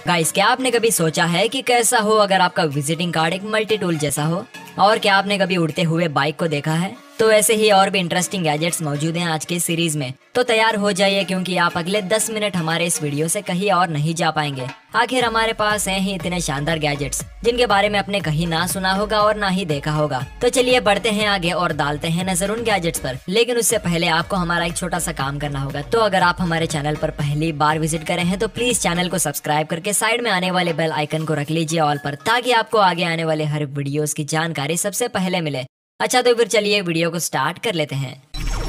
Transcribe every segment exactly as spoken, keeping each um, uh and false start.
Guys, क्या आपने कभी सोचा है कि कैसा हो अगर आपका विजिटिंग कार्ड एक मल्टी टूल जैसा हो? और क्या आपने कभी उड़ते हुए बाइक को देखा है? तो ऐसे ही और भी इंटरेस्टिंग गैजेट्स मौजूद हैं आज के सीरीज में। तो तैयार हो जाइए, क्योंकि आप अगले दस मिनट हमारे इस वीडियो से कहीं और नहीं जा पाएंगे। आखिर हमारे पास हैं ही इतने शानदार गैजेट्स जिनके बारे में आपने कहीं ना सुना होगा और ना ही देखा होगा। तो चलिए बढ़ते हैं आगे और डालते हैं नजर उन गैजेट्स पर। लेकिन उससे पहले आपको हमारा एक छोटा सा काम करना होगा। तो अगर आप हमारे चैनल पर पहली बार विजिट करे हैं तो प्लीज चैनल को सब्सक्राइब करके साइड में आने वाले बेल आइकन को रख लीजिए ऑल पर, ताकि आपको आगे आने वाले हर वीडियोस की जानकारी सबसे पहले मिले। अच्छा, तो फिर चलिए वीडियो को स्टार्ट कर लेते हैं।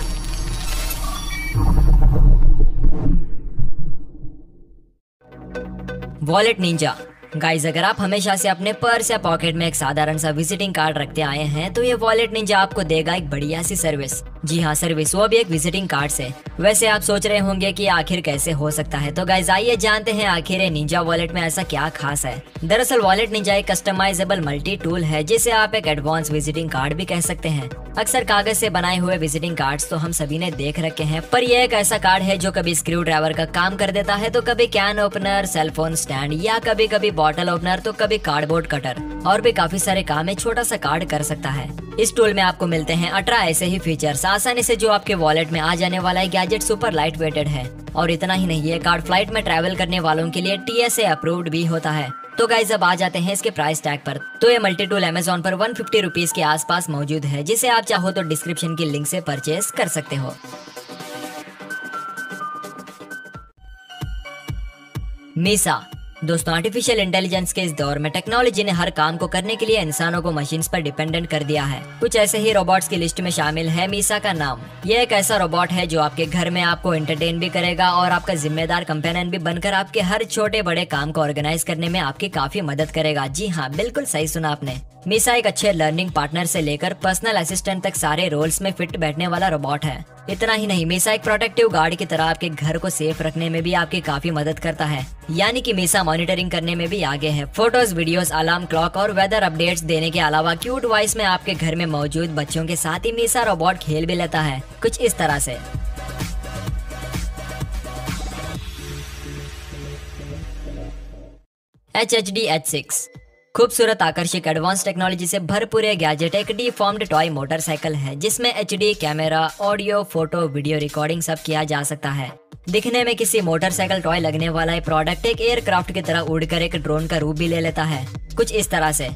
Wallet Ninja. गाइज, अगर आप हमेशा से अपने पर्स या पॉकेट में एक साधारण सा विजिटिंग कार्ड रखते आए हैं तो ये वॉलेट निंजा आपको देगा एक बढ़िया सी सर्विस। जी हाँ, सर्विस, वो भी एक विजिटिंग कार्ड से। वैसे आप सोच रहे होंगे कि आखिर कैसे हो सकता है, तो गाइज आइए जानते हैं आखिर ये निंजा वॉलेट में ऐसा क्या खास है। दरअसल वॉलेट निंजा एक कस्टमाइजेबल मल्टी टूल है, जिसे आप एक एडवांस विजिटिंग कार्ड भी कह सकते हैं। अक्सर कागज से बनाए हुए विजिटिंग कार्ड्स तो हम सभी ने देख रखे हैं, पर यह एक ऐसा कार्ड है जो कभी स्क्रू ड्राइवर का काम कर देता है, तो कभी कैन ओपनर, सेलफोन स्टैंड, या कभी कभी बॉटल ओपनर, तो कभी कार्डबोर्ड कटर, और भी काफी सारे काम एक छोटा सा कार्ड कर सकता है। इस टूल में आपको मिलते हैं अठारह ऐसे ही फीचर्स आसानी से जो आपके वॉलेट में आ जाने वाला है। गैजेट सुपर लाइट वेटेड है, और इतना ही नहीं, ये कार्ड फ्लाइट में ट्रैवल करने वालों के लिए टी एस ए अप्रूव्ड भी होता है। तो गाइज अब आ जाते हैं इसके प्राइस टैग पर। तो ये मल्टी टूल अमेज़न पर वन फिफ्टी रुपीज के आसपास मौजूद है, जिसे आप चाहो तो डिस्क्रिप्शन की लिंक से परचेज कर सकते हो। मीसा। दोस्तों, आर्टिफिशियल इंटेलिजेंस के इस दौर में टेक्नोलॉजी ने हर काम को करने के लिए इंसानों को मशीन्स पर डिपेंडेंट कर दिया है। कुछ ऐसे ही रोबोट्स की लिस्ट में शामिल है मीसा का नाम। यह एक ऐसा रोबोट है जो आपके घर में आपको एंटरटेन भी करेगा और आपका जिम्मेदार कंपेनियन भी बनकर आपके हर छोटे बड़े काम को ऑर्गेनाइज करने में आपकी काफी मदद करेगा। जी हाँ, बिल्कुल सही सुना आपने। मीसा एक अच्छे लर्निंग पार्टनर से लेकर पर्सनल असिस्टेंट तक सारे रोल्स में फिट बैठने वाला रोबोट है। इतना ही नहीं, मीसा एक प्रोटेक्टिव गार्ड की तरह आपके घर को सेफ रखने में भी आपकी काफी मदद करता है। यानी कि मीसा मॉनिटरिंग करने में भी आगे है। फोटोज, वीडियोस, अलार्म क्लॉक और वेदर अपडेट्स देने के अलावा क्यूट वॉइस में आपके घर में मौजूद बच्चों के साथ ही मीसा रोबोट खेल भी लेता है, कुछ इस तरह से। H H D H six. खूबसूरत, आकर्षक, एडवांस टेक्नोलॉजी से भरपूर ये गैजेट एक डीफॉर्म्ड टॉय मोटरसाइकिल है, जिसमें H D camera, audio, photo, video recording सब किया जा सकता है। दिखने में किसी मोटरसाइकिल टॉय लगने वाला ये प्रोडक्ट एक एयरक्राफ्ट की तरह उड़कर एक ड्रोन का रूप भी ले लेता है, कुछ इस तरह से।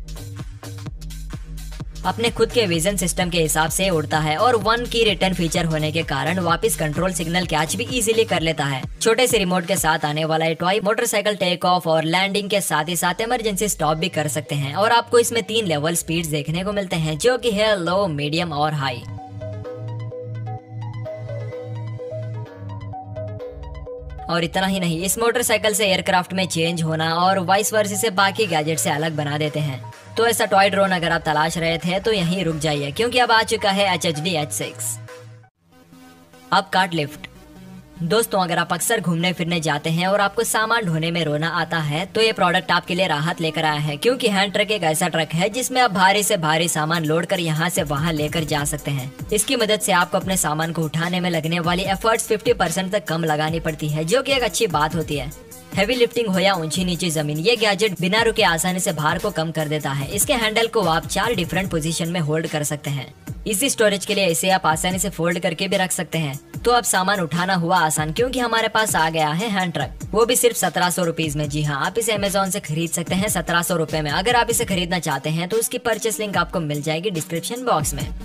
अपने खुद के विजन सिस्टम के हिसाब से उड़ता है और वन की रिटर्न फीचर होने के कारण वापस कंट्रोल सिग्नल कैच भी इजीली कर लेता है। छोटे से रिमोट के साथ आने वाला ये टॉय मोटरसाइकिल टेक ऑफ और लैंडिंग के साथ ही साथ इमरजेंसी स्टॉप भी कर सकते हैं। और आपको इसमें तीन लेवल स्पीड देखने को मिलते हैं, जो कि है लो, मीडियम और हाई। और इतना ही नहीं, इस मोटरसाइकिल से एयरक्राफ्ट में चेंज होना और वाइस वर्सा से बाकी गैजेट से अलग बना देते हैं। तो ऐसा टॉय ड्रोन अगर आप तलाश रहे थे तो यहीं रुक जाइए, क्योंकि अब आ चुका है H H D H six. अब कार्ट लिफ्ट। दोस्तों, अगर आप अक्सर घूमने फिरने जाते हैं और आपको सामान ढोने में रोना आता है तो ये प्रोडक्ट आपके लिए राहत लेकर आया है, क्योंकि हैंड ट्रक एक ऐसा ट्रक है जिसमें आप भारी से भारी सामान लोड कर यहाँ से वहाँ लेकर जा सकते हैं। इसकी मदद से आपको अपने सामान को उठाने में लगने वाली एफर्ट्स फिफ्टी परसेंट तक कम लगानी पड़ती है, जो कि एक अच्छी बात होती है। हैवी लिफ्टिंग हो या ऊंची नीची जमीन, ये गैजेट बिना रुके आसानी से भार को कम कर देता है। इसके हैंडल को आप चार डिफरेंट पोजीशन में होल्ड कर सकते हैं। इसी स्टोरेज के लिए इसे आप आसानी से फोल्ड करके भी रख सकते हैं। तो अब सामान उठाना हुआ आसान, क्योंकि हमारे पास आ गया है हैंड ट्रक, वो भी सिर्फ सत्रह सौ रुपीज में। जी हाँ, आप इसे अमेज़न से खरीद सकते हैं सत्रह सौ रुपए में। अगर आप इसे खरीदना चाहते हैं तो उसकी परचेस लिंक आपको मिल जाएगी डिस्क्रिप्शन बॉक्स में।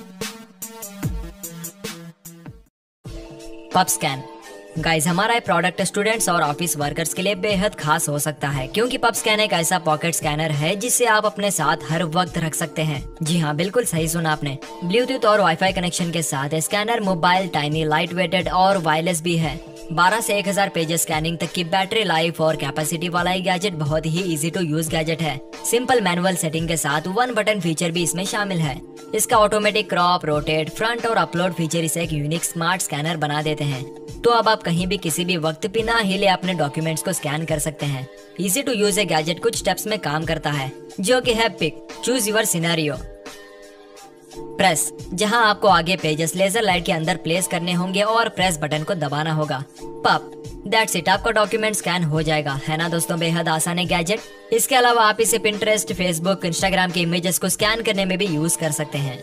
Pub scan. गाइज, हमारा ये प्रोडक्ट स्टूडेंट्स और ऑफिस वर्कर्स के लिए बेहद खास हो सकता है, क्योंकि पब स्कैन एक ऐसा पॉकेट स्कैनर है जिसे आप अपने साथ हर वक्त रख सकते हैं। जी हाँ, बिल्कुल सही सुना आपने। ब्लूटूथ और वाईफाई कनेक्शन के साथ scanner mobile, tiny, light weighted और वायरलेस भी है। बारह से एक हज़ार पेजेस स्कैनिंग तक की बैटरी लाइफ और कैपेसिटी वाला ये गैजेट बहुत ही इजी टू यूज गैजेट है। सिंपल मैनुअल सेटिंग के साथ वन बटन फीचर भी इसमें शामिल है। इसका ऑटोमेटिक क्रॉप, रोटेट, फ्रंट और अपलोड फीचर इसे एक यूनिक स्मार्ट स्कैनर बना देते हैं। तो अब आप कहीं भी किसी भी वक्त बिना हिले अपने डॉक्यूमेंट्स को स्कैन कर सकते हैं। इजी टू यूज ये गैजेट कुछ स्टेप्स में काम करता है, जो कि है pick, choose your scenario. Press, जहां आपको आगे पेजेस लेजर लाइट के अंदर प्लेस करने होंगे और प्रेस बटन को दबाना होगा। पप, दैट्स इट, आपका डॉक्यूमेंट स्कैन हो जाएगा। है ना दोस्तों, बेहद आसान है गैजेट। इसके अलावा आप इसे पिंटरेस्ट, फेसबुक, इंस्टाग्राम के इमेजेस को स्कैन करने में भी यूज कर सकते हैं।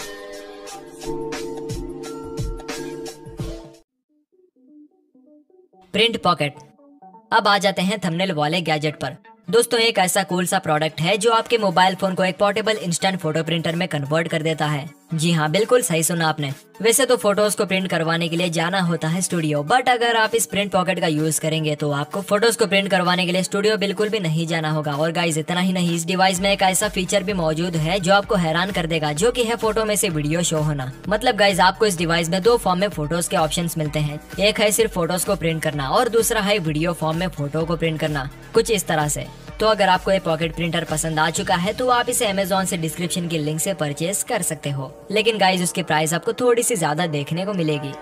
Print pocket. अब आ जाते हैं थंबनेल वाले गैजेट पर। दोस्तों, एक ऐसा कूल सा प्रोडक्ट है जो आपके मोबाइल फोन को एक पोर्टेबल इंस्टेंट फोटो प्रिंटर में कन्वर्ट कर देता है। जी हाँ, बिल्कुल सही सुना आपने। वैसे तो फोटोज को प्रिंट करवाने के लिए जाना होता है स्टूडियो, बट अगर आप इस प्रिंट पॉकेट का यूज करेंगे तो आपको फोटोज को प्रिंट करवाने के लिए स्टूडियो बिल्कुल भी नहीं जाना होगा। और गाइस, इतना ही नहीं, इस डिवाइस में एक ऐसा फीचर भी मौजूद है जो आपको हैरान कर देगा, जो कि है फोटो में से वीडियो शो होना। मतलब गाइस, आपको इस डिवाइस में दो फॉर्म में फोटोज के ऑप्शंस मिलते हैं। एक है सिर्फ फोटोज को प्रिंट करना और दूसरा है वीडियो फॉर्म में फोटो को प्रिंट करना, कुछ इस तरह से। तो अगर आपको ये पॉकेट प्रिंटर पसंद आ चुका है तो आप इसे अमेज़न से डिस्क्रिप्शन के लिंक से परचेज कर सकते हो। लेकिन गाइस, उसकी प्राइस आपको थोड़ी सी ज्यादा देखने को मिलेगी।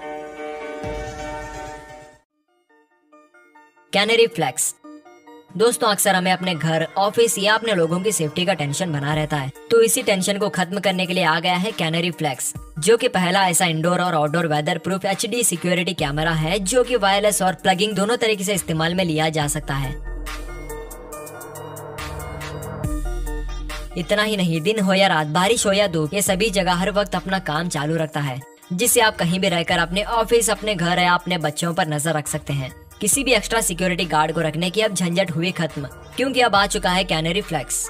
Canary Flex. दोस्तों, अक्सर हमें अपने घर, ऑफिस या अपने लोगों की सेफ्टी का टेंशन बना रहता है, तो इसी टेंशन को खत्म करने के लिए आ गया है कैनरी फ्लैक्स, जो कि पहला ऐसा इंडोर और outdoor weather proof H D security camera है जो कि वायरलेस और प्लगिंग दोनों तरीके से इस्तेमाल में लिया जा सकता है। इतना ही नहीं, दिन हो या रात, बारिश हो या धूप, ये सभी जगह हर वक्त अपना काम चालू रखता है, जिससे आप कहीं भी रहकर अपने ऑफिस, अपने घर या अपने बच्चों पर नजर रख सकते हैं। किसी भी एक्स्ट्रा सिक्योरिटी गार्ड को रखने की अब झंझट हुई खत्म, क्योंकि अब आ चुका है कैनरी फ्लैक्स।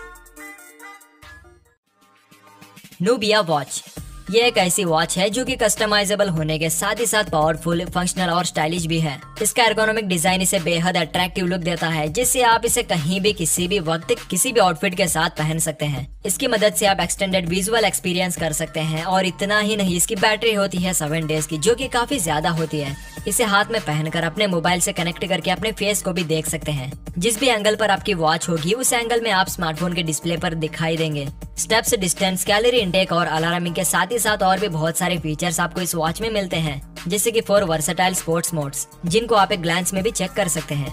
Nubia watch. ये एक ऐसी वॉच है जो कि कस्टमाइजेबल होने के साथ ही साथ पावरफुल, फंक्शनल और स्टाइलिश भी है। इसका एर्गोनॉमिक डिजाइन इसे बेहद अट्रैक्टिव लुक देता है, जिससे आप इसे कहीं भी, किसी भी वक्त, किसी भी आउटफिट के साथ पहन सकते हैं। इसकी मदद से आप एक्सटेंडेड विजुअल एक्सपीरियंस कर सकते हैं। और इतना ही नहीं, इसकी बैटरी होती है सेवन डेज की, जो कि काफी ज्यादा होती है। इसे हाथ में पहनकर अपने मोबाइल से कनेक्ट करके अपने फेस को भी देख सकते हैं। जिस भी एंगल पर आपकी वॉच होगी, उस एंगल में आप स्मार्टफोन के डिस्प्ले पर दिखाई देंगे। स्टेप्स, डिस्टेंस, कैलोरी इंटेक और अलार्मिंग के साथ ही साथ और भी बहुत सारे फीचर्स आपको इस वॉच में मिलते हैं, जैसे कि फोर वर्सेटाइल स्पोर्ट्स मोड्स, जिनको आप एक ग्लैंस में भी चेक कर सकते हैं।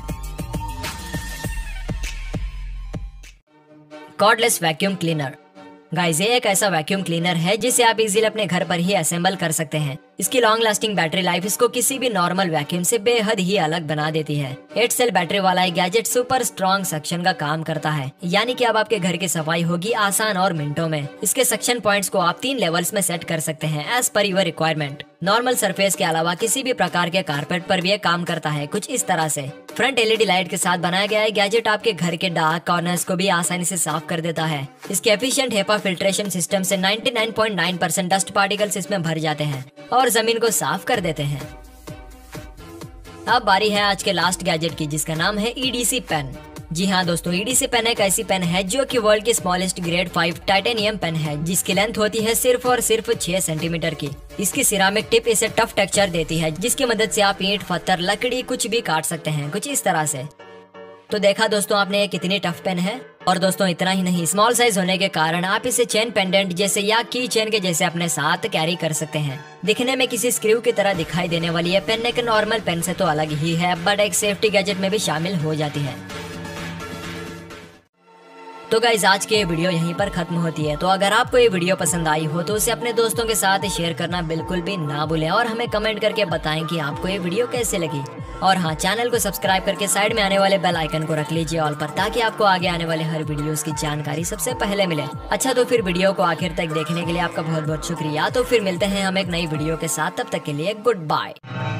Cordless vacuum cleaner. गाइस, ये एक ऐसा वैक्यूम क्लीनर है जिसे आप इजीली अपने घर पर ही असेंबल कर सकते हैं। इसकी लॉन्ग लास्टिंग बैटरी लाइफ इसको किसी भी नॉर्मल वैक्यूम से बेहद ही अलग बना देती है। एट सेल बैटरी वाला ये गैजेट सुपर स्ट्रॉन्ग सक्शन का काम करता है, यानी कि अब आपके घर की सफाई होगी आसान और मिनटों में। इसके सक्शन पॉइंट्स को आप तीन लेवल्स में सेट कर सकते हैं as per your requirement. Normal surface के अलावा किसी भी प्रकार के कारपेट पर भी ये काम करता है, कुछ इस तरह से। फ्रंट एलईडी लाइट के साथ बनाया गया है गैजेट आपके घर के डार्क कॉर्नर्स को भी आसानी से साफ कर देता है। इसके एफिशिएंट हेपा फिल्ट्रेशन सिस्टम से ninety nine point nine percent dust particles इसमें भर जाते हैं और जमीन को साफ कर देते हैं। अब बारी है आज के लास्ट गैजेट की, जिसका नाम है ईडीसी पेन। जी हाँ दोस्तों, ईडीसी पेन एक ऐसी पेन है जो कि वर्ल्ड की smallest grade five titanium pen है, जिसकी लेंथ होती है सिर्फ और सिर्फ छह सेंटीमीटर की। इसकी सिरामिक टिप इसे टफ टेक्सचर देती है, जिसकी मदद से आप ईंट, पत्थर, लकड़ी कुछ भी काट सकते हैं, कुछ इस तरह से। तो देखा दोस्तों आपने, ये कितनी टफ पेन है। और दोस्तों इतना ही नहीं, स्मॉल साइज होने के कारण आप इसे चेन पेंडेंट जैसे या की चेन के जैसे अपने साथ कैरी कर सकते हैं। दिखने में किसी स्क्रू की तरह दिखाई देने वाली ये पेन एक नॉर्मल पेन से तो अलग ही है, बट एक सेफ्टी गैजेट में भी शामिल हो जाती है। तो गाइज, आज की ये वीडियो यहीं पर खत्म होती है। तो अगर आपको ये वीडियो पसंद आई हो तो उसे अपने दोस्तों के साथ शेयर करना बिल्कुल भी ना भूलें और हमें कमेंट करके बताएं कि आपको ये वीडियो कैसे लगी। और हाँ, चैनल को सब्सक्राइब करके साइड में आने वाले बेल आइकन को रख लीजिए ऑल पर, ताकि आपको आगे आने वाले हर वीडियोस की जानकारी सबसे पहले मिले। अच्छा, तो फिर वीडियो को आखिर तक देखने के लिए आपका बहुत बहुत शुक्रिया। तो फिर मिलते हैं हम एक नई वीडियो के साथ, तब तक के लिए गुड बाय।